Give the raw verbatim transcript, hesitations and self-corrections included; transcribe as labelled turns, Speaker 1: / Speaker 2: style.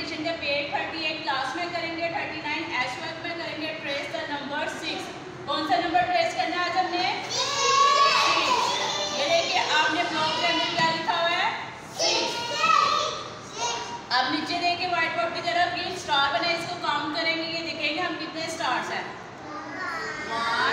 Speaker 1: Multiplication का page thirty eight class में करेंगे, थर्टी नाइन एच वर्क में करेंगे। Trace the number six. कौन सा नंबर ट्रेस करना है आज हमने? सिक्स। ये देखिए आपने ब्लॉक के अंदर क्या लिखा हुआ है? सिक्स। अब नीचे देखिए व्हाइट बोर्ड की तरफ ये स्टार बना है, इसको काउंट करेंगे। ये देखेंगे हम कितने स्टार्स हैं। वन